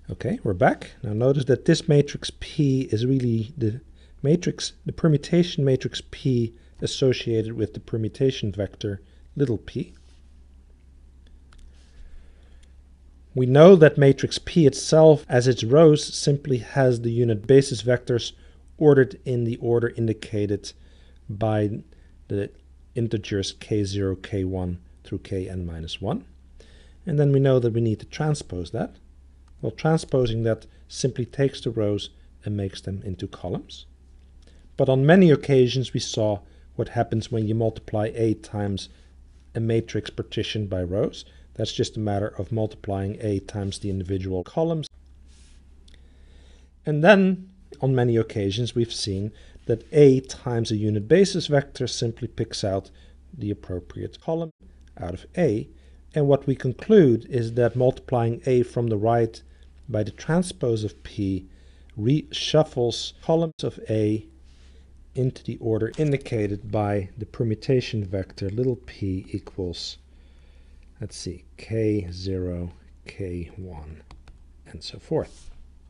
Okay, we're back. Now notice that this matrix P is really the permutation matrix P associated with the permutation vector little p. We know that matrix P itself, as its rows, simply has the unit basis vectors ordered in the order indicated by the integers k0, k1 through kn-1. And then we know that we need to transpose that. Well, transposing that simply takes the rows and makes them into columns. But on many occasions we saw what happens when you multiply A times a matrix partitioned by rows. That's just a matter of multiplying A times the individual columns. And then, on many occasions, we've seen that A times a unit basis vector simply picks out the appropriate column out of A. And what we conclude is that multiplying A from the right by the transpose of P reshuffles columns of A into the order indicated by the permutation vector little p equals, let's see, k0, k1, and so forth.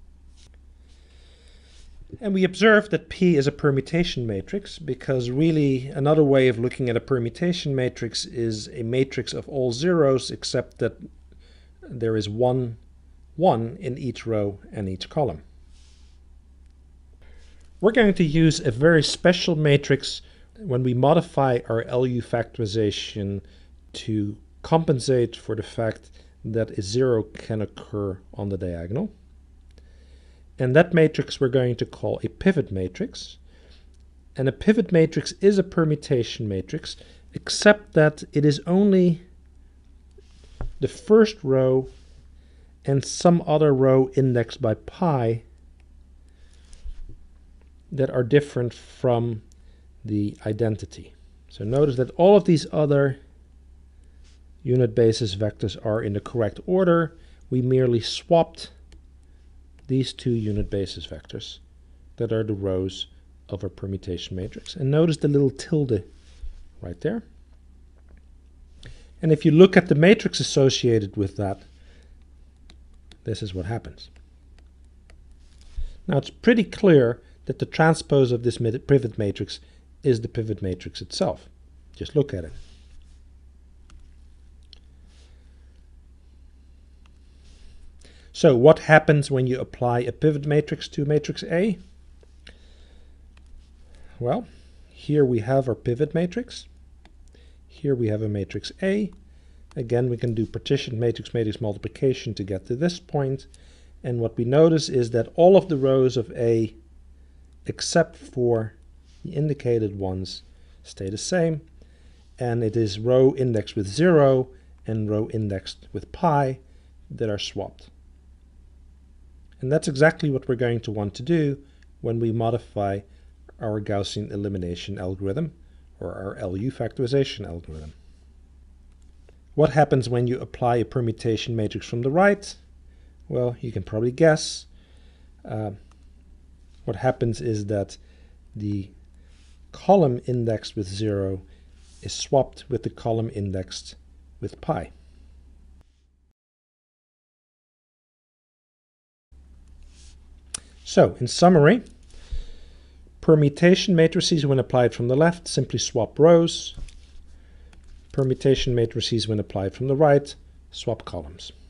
And we observe that P is a permutation matrix because really another way of looking at a permutation matrix is a matrix of all zeros except that there is one in each row and each column. We're going to use a very special matrix when we modify our LU factorization to compensate for the fact that a zero can occur on the diagonal. And that matrix we're going to call a pivot matrix. And a pivot matrix is a permutation matrix, except that it is only the first row and some other row indexed by pi that are different from the identity. So notice that all of these other unit basis vectors are in the correct order. We merely swapped these two unit basis vectors that are the rows of our permutation matrix. And notice the little tilde right there. And if you look at the matrix associated with that, this is what happens. Now it's pretty clear that the transpose of this pivot matrix is the pivot matrix itself. Just look at it. So what happens when you apply a pivot matrix to matrix A? Well, here we have our pivot matrix. Here we have a matrix A. Again, we can do partitioned matrix multiplication to get to this point. And what we notice is that all of the rows of A, except for the indicated ones, stay the same. And it is row indexed with 0 and row indexed with pi that are swapped. And that's exactly what we're going to want to do when we modify our Gaussian elimination algorithm, or our LU factorization algorithm. What happens when you apply a permutation matrix from the right? Well, you can probably guess. What happens is that the column indexed with 0 is swapped with the column indexed with pi. So, in summary, permutation matrices when applied from the left simply swap rows. Permutation matrices when applied from the right swap columns.